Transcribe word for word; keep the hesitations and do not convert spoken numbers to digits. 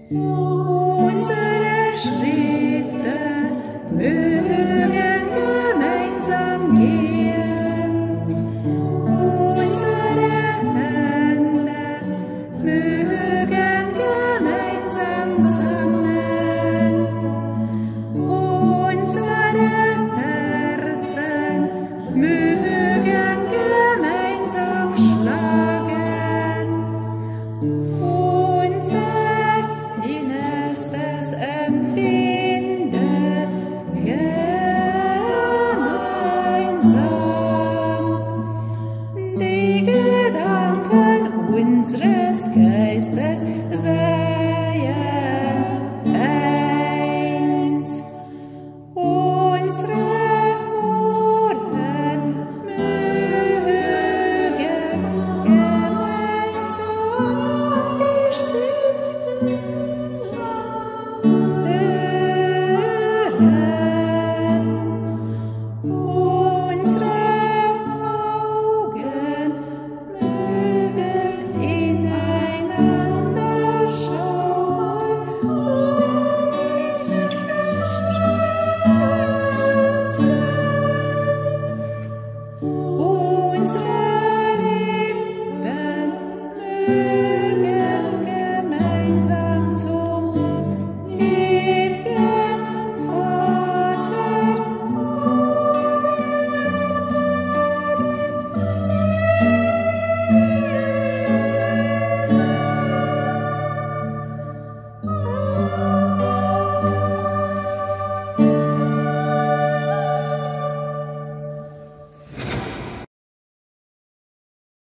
Unsere Schritte mögen gemeinsam gehen, unsere Hände mögen gemeinsam sammeln, unsere Herzen mögen gemeinsam schlagen, unser Innerstes empfinden gemeinsam. Die Gedanken unseres Geistes sind